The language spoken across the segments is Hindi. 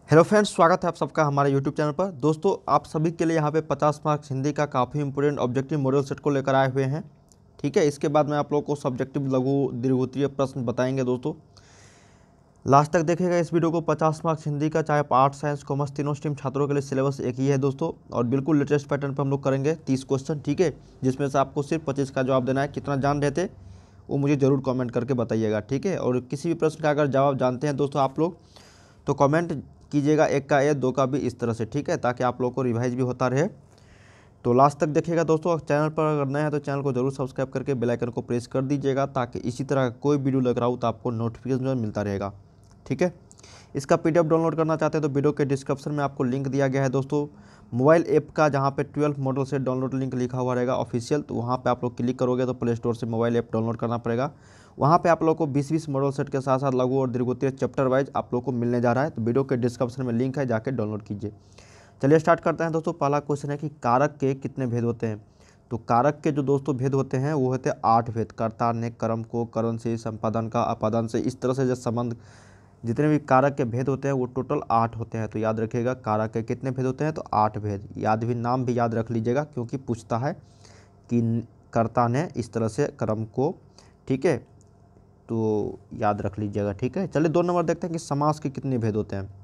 हेलो फ्रेंड्स, स्वागत है आप सबका हमारे यूट्यूब चैनल पर। दोस्तों, आप सभी के लिए यहाँ पे 50 मार्क्स हिंदी का काफ़ी इंपॉर्टेंट ऑब्जेक्टिव मॉडल सेट को लेकर आए हुए हैं। ठीक है, इसके बाद मैं आप लोगों को सब्जेक्टिव लघु दीर्घोत्तरीय प्रश्न बताएंगे। दोस्तों, लास्ट तक देखिएगा इस वीडियो को। 50 मार्क्स हिंदी का, चाहे आर्ट्स साइंस कॉमर्स तीनों स्ट्रीम छात्रों के लिए सिलेबस एक ही है दोस्तों, और बिल्कुल लेटेस्ट पैटर्न पर हम लोग करेंगे 30 क्वेश्चन। ठीक है, जिसमें से आपको सिर्फ 25 का जवाब देना है। कितना जान रहे थे वो मुझे ज़रूर कॉमेंट करके बताइएगा। ठीक है, और किसी भी प्रश्न का अगर जवाब जानते हैं दोस्तों आप लोग, तो कमेंट कीजिएगा, एक का ए, दो का भी, इस तरह से। ठीक है, ताकि आप लोगों को रिवाइज भी होता रहे। तो लास्ट तक देखिएगा दोस्तों। चैनल पर अगर नए हैं तो चैनल को जरूर सब्सक्राइब करके बेल आइकन को प्रेस कर दीजिएगा, ताकि इसी तरह का कोई वीडियो लग रहा हो तो आपको नोटिफिकेशन मिलता रहेगा। ठीक है, इसका पीडीएफ डाउनलोड करना चाहते हैं तो वीडियो के डिस्क्रिप्शन में आपको लिंक दिया गया है दोस्तों, मोबाइल ऐप का, जहाँ पे 12 मॉडल सेट डाउनलोड लिंक लिखा हुआ रहेगा ऑफिशियल। तो वहाँ पे आप लोग क्लिक करोगे तो प्ले स्टोर से मोबाइल ऐप डाउनलोड करना पड़ेगा। वहाँ पे आप लोग को 20-20 मॉडल सेट के साथ साथ लघु और दीर्घोत्तरीय चैप्टर वाइज आप लोग को मिलने जा रहा है। तो वीडियो के डिस्क्रिप्शन में लिंक है, जाके डाउनलोड कीजिए। चलिए स्टार्ट करते हैं दोस्तों। पहला क्वेश्चन है कि कारक के कितने भेद होते हैं। तो कारक के जो दोस्तों भेद होते हैं वो होते हैं 8 भेद। कर्ता ने कर्म को, करण से, संपादन का, अपादन से, इस तरह से जो संबंध, जितने भी कारक के भेद होते हैं वो टोटल 8 होते हैं। तो याद रखिएगा कारक के कितने भेद होते हैं, तो 8 भेद। नाम भी याद रख लीजिएगा, क्योंकि पूछता है कि कर्ता ने इस तरह से कर्म को। ठीक है, तो याद रख लीजिएगा। ठीक है, चलिए 2 नंबर देखते हैं कि समास के कितने भेद होते हैं।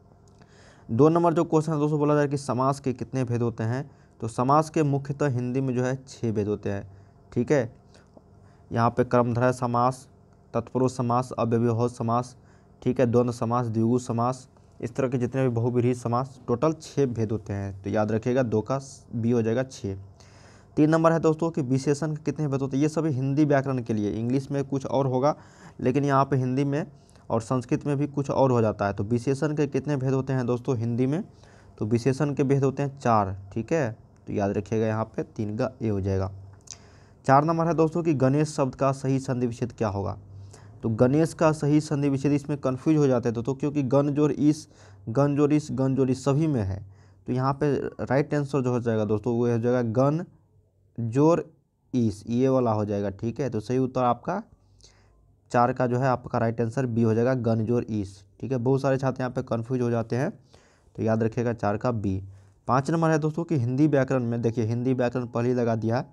2 नंबर जो क्वेश्चन है दोस्तों, बोला जाए कि समास के कितने भेद होते हैं। तो समास के मुख्यतः हिंदी में जो है 6 भेद होते हैं। ठीक है, यहाँ पे कर्मधारय समास, तत्पुरुष समास, अव्यवहित समास, ठीक है, द्वंद्व समास, द्विगु समास, इस तरह के जितने भी बहुव्रीहि समास, टोटल 6 भेद होते हैं। तो याद रखिएगा, 2 का बी हो जाएगा 6। 3 नंबर है दोस्तों कि विशेषण के कितने भेद होते हैं। ये सभी हिंदी व्याकरण के लिए, इंग्लिश में कुछ और होगा, लेकिन यहाँ पे हिंदी में और संस्कृत में भी कुछ और हो जाता है। तो विशेषण के कितने भेद होते हैं दोस्तों हिंदी में, तो विशेषण के भेद होते हैं 4। ठीक है, तो याद रखिएगा, यहाँ पे 3 का ए हो जाएगा। 4 नंबर है दोस्तों कि गणेश शब्द का सही संधि विच्छेद क्या होगा। तो गणेश का सही संधि विच्छेद, इसमें कन्फ्यूज हो जाते हैं दोस्तों, क्योंकि गण जोड़ इस, गण जोड़ इस, गण जोड़ इस सभी में है। तो यहाँ पे राइट आंसर जो हो जाएगा दोस्तों वो हो जाएगा गण जोड़ इस, ये वाला हो जाएगा। ठीक है, तो सही उत्तर आपका 4 का जो है आपका राइट आंसर बी हो जाएगा, गण जोड़ इस। ठीक है, बहुत सारे छात्र यहाँ पे कन्फ्यूज हो जाते हैं, तो याद रखिएगा 4 का बी। 5 नंबर है दोस्तों कि हिंदी व्याकरण में, देखिए हिंदी व्याकरण पहले ही लगा दिया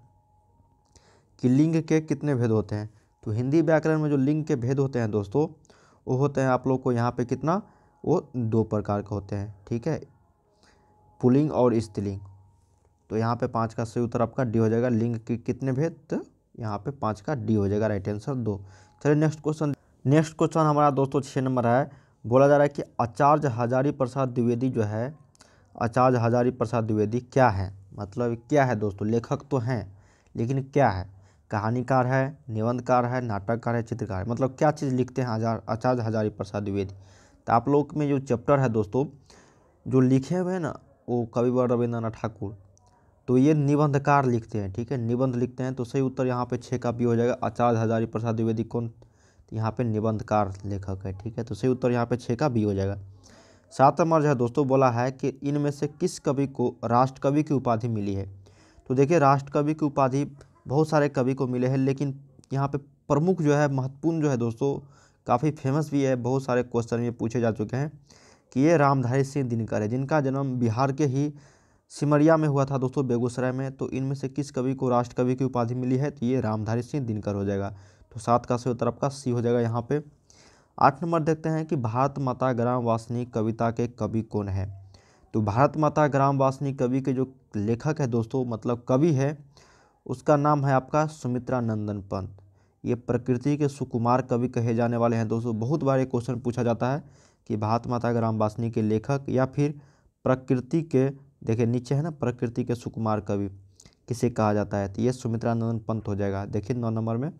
कि लिंग के कितने भेद होते हैं। तो हिंदी व्याकरण में जो लिंग के भेद होते हैं दोस्तों, वो होते हैं आप लोग को यहाँ पे कितना, वो 2 प्रकार के होते हैं। ठीक है, पुल्लिंग और स्त्रीलिंग। तो यहाँ पे 5 का सही उत्तर आपका डी हो जाएगा। लिंग के कितने भेद, तो यहाँ पे 5 का डी हो जाएगा, राइट आंसर 2। चलिए नेक्स्ट क्वेश्चन हमारा दोस्तों 6 नंबर है। बोला जा रहा है कि आचार्य हजारी प्रसाद द्विवेदी जो है, आचार्य हजारी प्रसाद द्विवेदी क्या है। मतलब क्या है दोस्तों, लेखक तो हैं लेकिन क्या है। कहानीकार है, निबंधकार है, नाटककार है, चित्रकार है, मतलब क्या चीज़ लिखते हैं आचार्य हजारी प्रसाद द्विवेदी। तो आप लोग में जो चैप्टर है दोस्तों जो लिखे हुए हैं ना, वो कविवर रविंद्रनाथ ठाकुर, तो ये निबंधकार लिखते हैं। ठीक है, निबंध लिखते हैं। तो सही उत्तर यहाँ पे 6 का बी हो जाएगा। आचार्य हजारी प्रसाद द्विवेदी कौन, तो यहाँ पे निबंधकार लेखक है। ठीक है, तो सही उत्तर यहाँ पे 6 का बी हो जाएगा। 7 नंबर जो है दोस्तों, बोला है कि इनमें से किस कवि को राष्ट्रकवि की उपाधि मिली है। तो देखिए राष्ट्रकवि की उपाधि बहुत सारे कवि को मिले हैं, लेकिन यहाँ पे प्रमुख जो है, महत्वपूर्ण जो है दोस्तों, काफ़ी फेमस भी है, बहुत सारे क्वेश्चन में पूछे जा चुके हैं, कि ये रामधारी सिंह दिनकर है, जिनका जन्म बिहार के ही सिमरिया में हुआ था दोस्तों, बेगूसराय में। तो इनमें से किस कवि को राष्ट्रकवि की उपाधि मिली है, तो ये रामधारी सिंह दिनकर हो जाएगा। तो 7 का सही उत्तर आपका सी हो जाएगा यहाँ पे। 8 नंबर देखते हैं कि भारत माता ग्राम वासनी कविता के कवि कौन है। तो भारत माता ग्राम वासनी कवि के जो लेखक है दोस्तों, मतलब कवि है, उसका नाम है आपका सुमित्रा नंदन पंत। ये प्रकृति के सुकुमार कवि कहे जाने वाले हैं दोस्तों। बहुत बार ये क्वेश्चन पूछा जाता है कि भारत माता ग्राम वासनी के लेखक या फिर प्रकृति के, देखिए नीचे है ना, प्रकृति के सुकुमार कवि किसे कहा जाता है, तो ये सुमित्रा नंदन पंत हो जाएगा। देखिए 9 नंबर में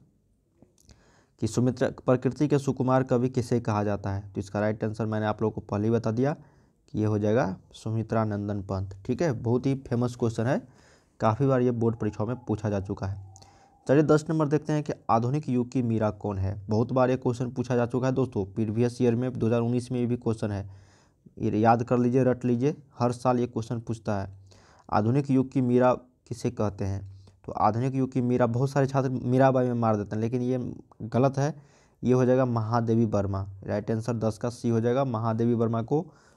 कि सुमित्रा, प्रकृति के सुकुमार कवि किसे कहा जाता है। तो इसका राइट आंसर मैंने आप लोगों को पहले ही बता दिया कि ये हो जाएगा सुमित्रा नंदन पंत। ठीक है, बहुत ही फेमस क्वेश्चन है, काफ़ी बार ये बोर्ड परीक्षाओं में पूछा जा चुका है। चलिए 10 नंबर देखते हैं कि आधुनिक युग की मीरा कौन है। बहुत बार ये क्वेश्चन पूछा जा चुका है दोस्तों, प्रीवियस ईयर में 2019 में भी क्वेश्चन है, ये याद कर लीजिए, रट लीजिए, हर साल ये क्वेश्चन पूछता है। आधुनिक युग की मीरा किसे कहते हैं। तो आधुनिक युग की मीरा, बहुत सारे छात्र मीराबाई में मार देते हैं, लेकिन ये गलत है, ये हो जाएगा महादेवी वर्मा। राइट आंसर 10 का सी हो जाएगा, महादेवी वर्मा को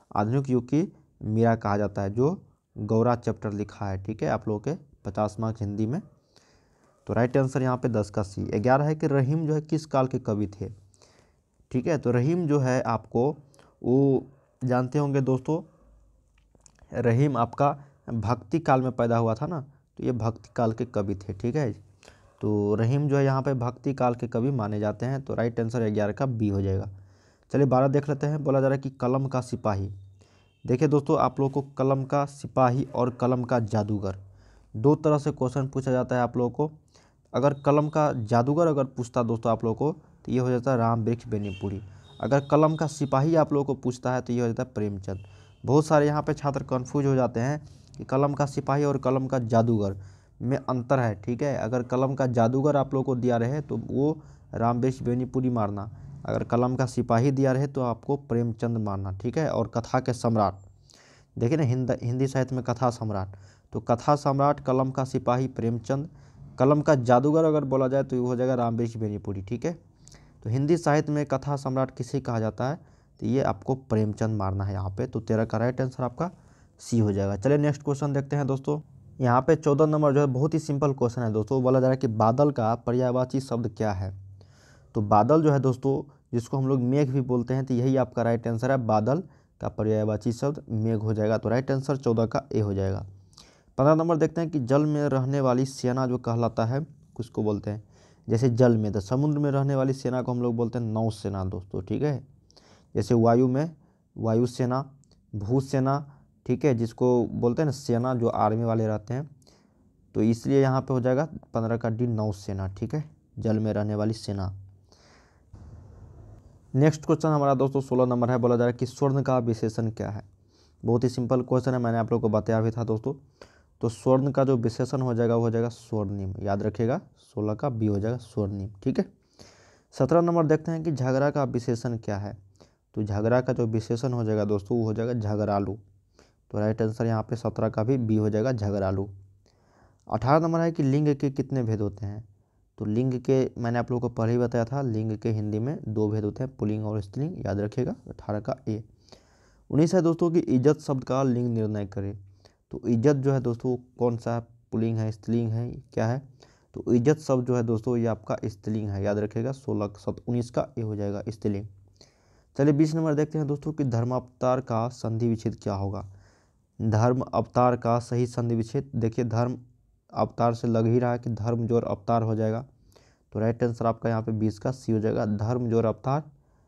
आधुनिक युग की मीरा कहा जाता है, जो गौरा चैप्टर लिखा है। ठीक है, आप लोगों के 50 मार्क्स हिंदी में। तो राइट आंसर यहाँ पे 10 का सी। 11 है कि रहीम जो है किस काल के कवि थे। ठीक है, तो रहीम जो है आपको वो जानते होंगे दोस्तों, रहीम आपका भक्ति काल में पैदा हुआ था ना, तो ये भक्ति काल के कवि थे। ठीक है, तो रहीम जो है यहाँ पे भक्ति काल के कवि माने जाते हैं। तो राइट आंसर 11 का बी हो जाएगा। चलिए 12 देख लेते हैं। बोला जा रहा है कि कलम का सिपाही। देखिए दोस्तों, आप लोगों को कलम का सिपाही और कलम का जादूगर दो तरह से क्वेश्चन पूछा जाता है आप लोगों को। अगर कलम का जादूगर अगर पूछता दोस्तों आप लोगों को, तो ये हो जाता है राम वृक्ष बेनीपुरी। अगर कलम का सिपाही आप लोगों को पूछता है, तो ये हो जाता है प्रेमचंद। बहुत सारे यहाँ पे छात्र कन्फ्यूज हो जाते हैं कि कलम का सिपाही और कलम का जादूगर में अंतर है। ठीक है, अगर कलम का जादूगर आप लोगों को दिया रहे तो वो राम वृक्ष बेनीपुरी मारना, अगर कलम का सिपाही दिया रहे तो आपको प्रेमचंद मारना। ठीक है, और कथा के सम्राट देखिए ना, हिंदी साहित्य में कथा सम्राट, तो कथा सम्राट कलम का सिपाही प्रेमचंद, कलम का जादूगर अगर बोला जाए तो ये हो जाएगा राम वृक्ष बेनीपुरी। ठीक है, तो हिंदी साहित्य में कथा सम्राट किसे कहा जाता है, तो ये आपको प्रेमचंद मारना है यहाँ पे। तो 13 का राइट आंसर आपका सी हो जाएगा। चलिए नेक्स्ट क्वेश्चन देखते हैं दोस्तों। यहाँ पे 14 नंबर जो है बहुत ही सिंपल क्वेश्चन है दोस्तों। बोला जा रहा है कि बादल का पर्यायवाची शब्द क्या है। तो बादल जो है दोस्तों, जिसको हम लोग मेघ भी बोलते हैं, तो यही आपका राइट आंसर है। बादल का पर्यायवाची शब्द मेघ हो जाएगा। तो राइट आंसर 14 का ए हो जाएगा। 15 नंबर देखते हैं कि जल में रहने वाली सेना जो कहलाता है किसको बोलते हैं। जैसे जल में, तो समुद्र में रहने वाली सेना को हम लोग बोलते हैं नौसेना दोस्तों। ठीक है, जैसे वायु में वायुसेना, भूसेना, ठीक है, जिसको बोलते हैं ना सेना, जो आर्मी वाले रहते हैं, तो इसलिए यहाँ पे हो जाएगा 15 का डी नौसेना। ठीक है, जल में रहने वाली सेना। नेक्स्ट क्वेश्चन हमारा दोस्तों 16 नंबर है। बोला जा रहा है कि स्वर्ण का विशेषण क्या है। बहुत ही सिंपल क्वेश्चन है, मैंने आप लोग को बताया भी था दोस्तों। तो स्वर्ण का जो विशेषण हो जाएगा वो हो जाएगा स्वर्णिम। याद रखिएगा, 16 का बी हो जाएगा स्वर्णिम। ठीक है, 17 नंबर देखते हैं कि झगड़ा का विशेषण क्या है। तो झगड़ा का जो विशेषण हो जाएगा दोस्तों वो हो जाएगा झगड़ालू। तो राइट आंसर यहाँ पे 17 का भी बी हो जाएगा झगड़ालू। 18 नंबर है कि लिंग के कितने भेद होते हैं। तो लिंग के मैंने आप लोगों को पहले ही बताया था, लिंग के हिंदी में 2 भेद होते हैं, पुल्लिंग और स्त्रीलिंग। याद रखिएगा, 18 का ए। 19 है दोस्तों कि इज्जत शब्द का लिंग निर्णय करें। तो इज्जत जो है दोस्तों कौन सा पुल्लिंग है, स्त्रीलिंग है, क्या है। तो इज्जत शब्द जो है दोस्तों ये आपका स्त्रीलिंग है। याद रखिएगा, 19 का ए हो जाएगा स्त्रीलिंग। चलिए 20 नंबर देखते हैं दोस्तों कि धर्मावतार का संधि विच्छेद क्या होगा। धर्म अवतार का सही संधि विच्छेद, देखिए धर्म अवतार से लग ही रहा है कि धर्म जोर अवतार हो जाएगा। तो राइट आंसर आपका यहाँ पे 20 का सी हो जाएगा। धर्म जोर अवतार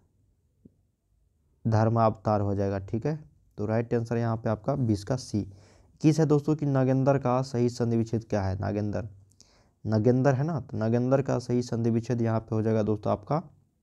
धर्मावतार हो जाएगा। ठीक है, तो राइट आंसर यहाँ पे आपका 20 का सी। 21 है दोस्तों कि नागेंद्र का सही संधि विच्छेद क्या है। नागेंद्र, नगेंद्र है ना, तो नगेंद्र का सही संधि विच्छेद यहाँ पे हो जाएगा दोस्तों आपका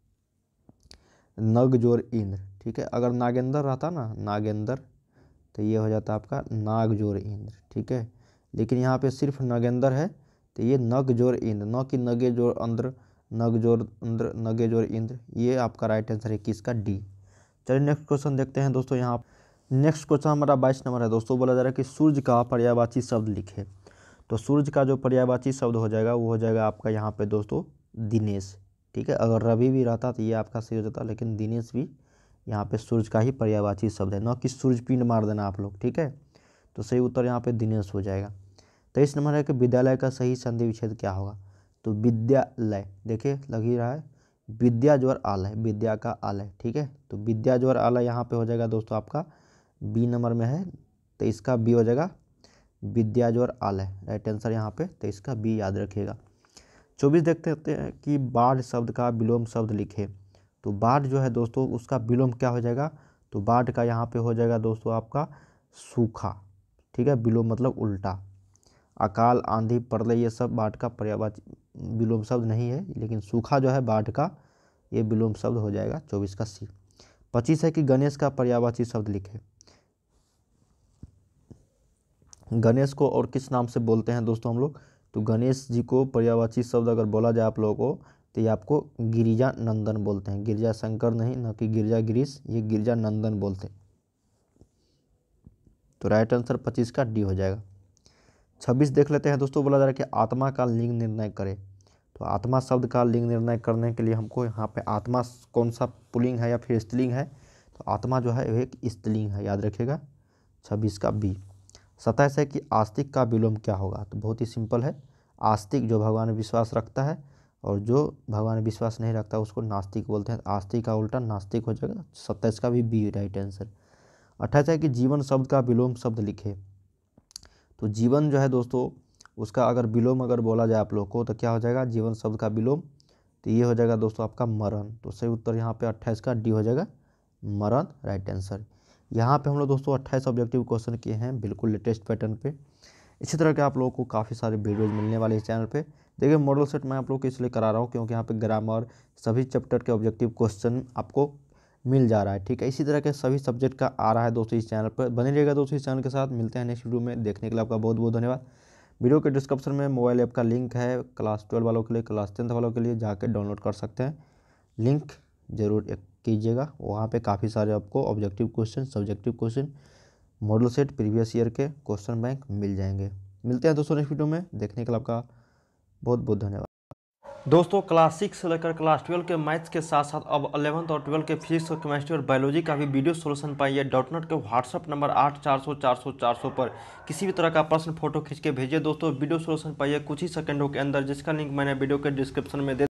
नग जोर इंद्र। ठीक है, अगर नागेंद्र रहता ना, नागेंद्र, तो ये हो जाता आपका नाग जोर इंद्र। ठीक है, लेकिन यहाँ पे सिर्फ नगेंद्र है, तो ये नग जोर इंद्र, न कि नगे जोर अंद्र, नग जोर इंद्र, नगे जोर इंद्र। ये आपका राइट आंसर है 21 का डी। चलिए नेक्स्ट क्वेश्चन देखते हैं दोस्तों। यहाँ नेक्स्ट क्वेश्चन हमारा 22 नंबर है दोस्तों। बोला जा रहा है कि सूर्य का पर्यायवाची शब्द लिखे। तो सूर्य का जो पर्यायवाची शब्द हो जाएगा वो हो जाएगा आपका यहाँ पे दोस्तों दिनेश। ठीक है, अगर रवि भी रहता तो ये आपका सही हो जाता, लेकिन दिनेश भी यहाँ पे सूर्य का ही पर्यायवाची शब्द है, न कि सूर्यपिंड मार देना आप लोग। ठीक है, तो सही उत्तर यहाँ पे दिनेश हो जाएगा। 23 नंबर है कि विद्यालय का सही संधि विच्छेद क्या होगा। तो विद्यालय, देखिए लग ही रहा है, विद्या जोर आलय, विद्या का आलय। ठीक है, तो विद्या जोर आलय यहाँ पे हो जाएगा दोस्तों आपका बी नंबर में है, तो इसका बी हो जाएगा विद्या जोर आलय। राइट आंसर यहाँ पे, तो इसका बी याद रखिएगा। 24 देखते हैं कि बाढ़ शब्द का विलोम शब्द लिखे। तो बाढ़ जो है दोस्तों उसका विलोम क्या हो जाएगा। तो बाढ़ का यहाँ पे हो जाएगा दोस्तों आपका सूखा। ठीक है, विलोम मतलब उल्टा। अकाल, आंधी, प्रलय ये सब बाढ़ का पर्यायवाची विलोम शब्द नहीं है, लेकिन सूखा जो है बाढ़ का ये विलोम शब्द हो जाएगा। 24 का सी। 25 है कि गणेश का पर्यायवाची शब्द लिखे। गणेश को और किस नाम से बोलते हैं दोस्तों हम लोग। तो गणेश जी को पर्यायवाची शब्द अगर बोला जाए आप लोगों को, तो ये आपको गिरिजा नंदन बोलते हैं। गिरिजा शंकर नहीं, न कि गिरिजा गिरीश, ये गिरिजा नंदन बोलते हैं। तो राइट आंसर 25 का डी हो जाएगा। 26 देख लेते हैं दोस्तों। बोला जा रहा है कि आत्मा का लिंग निर्णय करें। तो आत्मा शब्द का लिंग निर्णय करने के लिए हमको यहाँ पे आत्मा कौन सा पुल्लिंग है या फिर स्त्रीलिंग है, तो आत्मा जो है एक स्त्रीलिंग है, याद रखिएगा। 26 का बी। 27 है कि आस्तिक का विलोम क्या होगा। तो बहुत ही सिंपल है, आस्तिक जो भगवान में विश्वास रखता है और जो भगवान में विश्वास नहीं रखता उसको नास्तिक बोलते हैं। आस्तिक का उल्टा नास्तिक हो जाएगा। 27 का भी बी राइट आंसर। 28 है कि जीवन शब्द का विलोम शब्द लिखे। तो जीवन जो है दोस्तों उसका अगर विलोम अगर बोला जाए आप लोग को तो क्या हो जाएगा, जीवन शब्द का विलोम, तो ये हो जाएगा दोस्तों आपका मरण। तो सही उत्तर यहाँ पे 28 का डी हो जाएगा, मरण राइट आंसर। यहाँ पे हम लोग दोस्तों 28 ऑब्जेक्टिव क्वेश्चन किए हैं बिल्कुल लेटेस्ट पैटर्न पे। इसी तरह के आप लोगों को काफ़ी सारे वीडियोज मिलने वाले इस चैनल पे। देखिए मॉडल सेट मैं आप लोग को इसलिए करा रहा हूँ क्योंकि यहाँ पे ग्रामर सभी चैप्टर के ऑब्जेक्टिव क्वेश्चन आपको मिल जा रहा है, ठीक है। इसी तरह के सभी सब्जेक्ट का आ रहा है दोस्तों इस चैनल पर। बने रहिएगा दोस्तों इस चैनल के साथ। मिलते हैं नेक्स्ट वीडियो में, देखने के लिए आपका बहुत बहुत धन्यवाद। वीडियो के डिस्क्रिप्शन में मोबाइल ऐप का लिंक है, क्लास 12 वालों के लिए, क्लास 10 वालों के लिए जाकर डाउनलोड कर सकते हैं। लिंक जरूर कीजिएगा, वहाँ पे काफ़ी सारे आपको objective question, subjective question, model set, previous year के क्वेश्चन बैंक मिल जाएंगे। मिलते हैं दोस्तों नेक्स्ट वीडियो में, देखने के लिए आपका बहुत बहुत धन्यवाद। दोस्तों क्लास 6 से लेकर क्लास 12 के मैथ्स के साथ साथ अब 11th और 12 के फिजिक्स और केमिस्ट्री और बायोलॉजी का भी वीडियो सोल्यूशन पाइए .NET के व्हाट्सअप नंबर 8400 पर किसी भी तरह का प्रश्न फोटो खींच के भेजिए दोस्तों। वीडियो सोल्यूशन पाइए कुछ ही सेकंडों के अंदर, जिसका लिंक मैंने वीडियो के डिस्क्रिप्शन में दे